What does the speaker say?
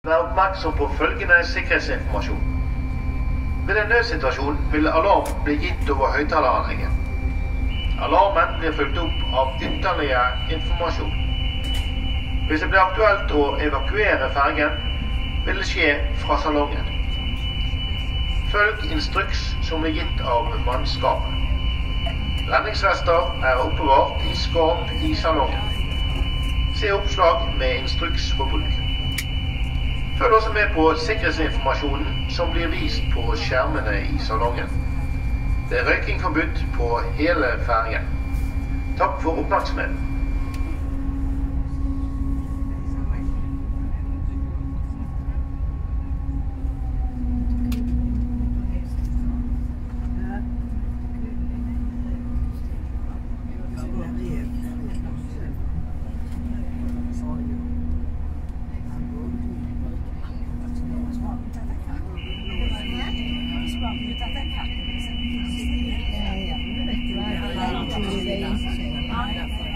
Vær oppmerksom på følgende sikkerhetsinformasjon. Ved en nødsituasjon vil alarm bli gitt over høyttaleranlegget. Alarmen blir fulgt opp av ytterligere informasjon. Hvis det blir aktuelt å evakuere fergen, vil det skje fra salongen. Følg instruks som blir gitt av mannskapet. Redningsvester er oppbevart i skap i salongen. Se oppslag med instruks for bruk. Følg også med på sikkerhetsinformasjonen som blir vist på skjermene i salongen. Det er røyking forbudt på hele fergen. Takk for oppmerksomheten. Ja,